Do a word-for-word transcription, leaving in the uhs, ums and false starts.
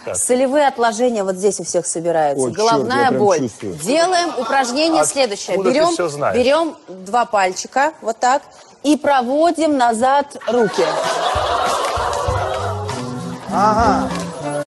Так. Солевые отложения вот здесь у всех собираются. О, Головная черт, я боль. чувствую. Делаем упражнение Откуда следующее. ты Берем, всё знаешь? берем два пальчика, вот так, и проводим назад руки. Ага.